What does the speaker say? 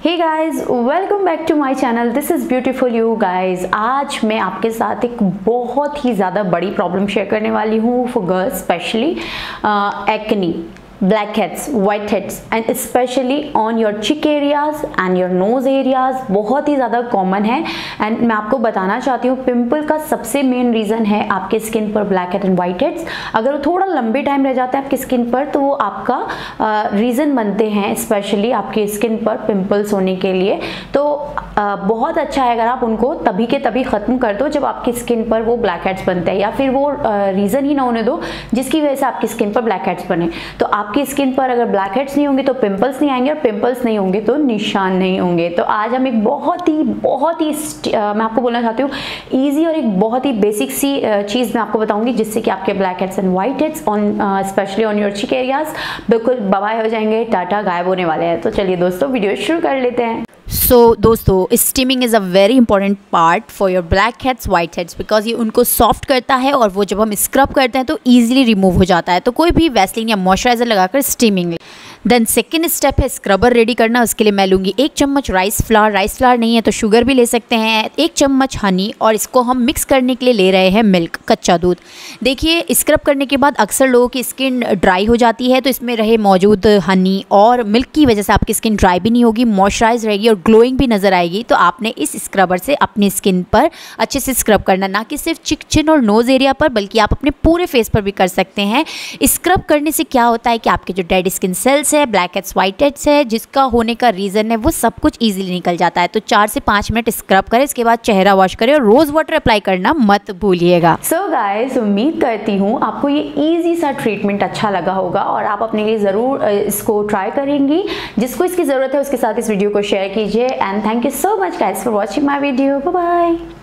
Hey guys, welcome back to my channel. This is beautiful you guys. आज मैं आपके साथ एक बहुत ही ज़्यादा बड़ी प्रॉब्लम शेयर करने वाली हूँ for girls specially, acne, blackheads, whiteheads and especially on your cheek areas and your nose areas बहुत ही ज़्यादा कॉमन है। एंड मैं आपको बताना चाहती हूँ पिंपल का सबसे मेन रीज़न है आपके स्किन पर black head and white heads. अगर वो थोड़ा लंबे टाइम रह जाता है आपकी स्किन पर तो वो आपका रीज़न बनते हैं स्पेशली आपकी स्किन पर पिंपल्स होने के लिए। तो बहुत अच्छा है अगर आप उनको तभी के तभी ख़त्म कर दो जब आपकी स्किन पर वो ब्लैक हेड्स बनते हैं, या फिर वो रीज़न ही ना होने दो जिसकी वजह से आपकी स्किन पर ब्लैक हेड्स बने। तो आपकी स्किन पर अगर ब्लैक हेड्स नहीं होंगे तो पिंपल्स नहीं आएंगे, और पिंपल्स नहीं होंगे तो निशान नहीं होंगे। तो आज हम एक बहुत ही मैं आपको बोलना चाहती हूँ ईजी और एक बहुत ही बेसिक सी चीज़ मैं आपको बताऊंगी जिससे कि आपके black heads and white heads on specially on your cheek areas बिल्कुल बाय हो जाएंगे, टाटा गायब होने वाले हैं। तो चलिए दोस्तों वीडियो शुरू कर लेते हैं। सो दोस्तों, steaming is a very important part for your black heads white heads, because ये उनको सॉफ्ट करता है और वो जब हम स्क्रब करते हैं तो ईजिली रिमूव हो जाता है। तो कोई भी वैसलीन या मॉइस्चराइजर लगाकर स्टीमिंग। देन सेकेंड स्टेप है स्क्रबर रेडी करना। उसके लिए मैं लूँगी 1 चम्मच राइस फ्लावर नहीं है तो शुगर भी ले सकते हैं, 1 चम्मच हनी, और इसको हम मिक्स करने के लिए ले रहे हैं मिल्क, कच्चा दूध। देखिए स्क्रब करने के बाद अक्सर लोगों की स्किन ड्राई हो जाती है, तो इसमें रहे मौजूद हनी और मिल्क की वजह से आपकी स्किन ड्राई भी नहीं होगी, मॉइस्चराइज रहेगी और ग्लोइंग भी नज़र आएगी। तो आपने इस स्क्रबर से अपनी स्किन पर अच्छे से स्क्रब करना, ना कि सिर्फ चिक, चिन और नोज़ एरिया पर, बल्कि आप अपने पूरे फेस पर भी कर सकते हैं। स्क्रब करने से क्या होता है कि आपके जो डेड स्किन सेल्स है, ब्लैक हेड्स वाइट हेड्स है, जिसका होने का रीज़न है, वो सब कुछ ईजिली निकल जाता है। तो 4 से 5 मिनट स्क्रब करें, इसके बाद चेहरा वॉश करें और रोज़ वाटर अप्लाई करना मत भूलिएगा। सो गाइस, उम्मीद करती हूँ आपको ये ईजी सा ट्रीटमेंट अच्छा लगा होगा और आप अपने लिए ज़रूर इसको ट्राई करेंगी। जिसको इसकी ज़रूरत है उसके साथ इस वीडियो को शेयर कीजिए। And thank you so much guys for watching my video. Bye bye.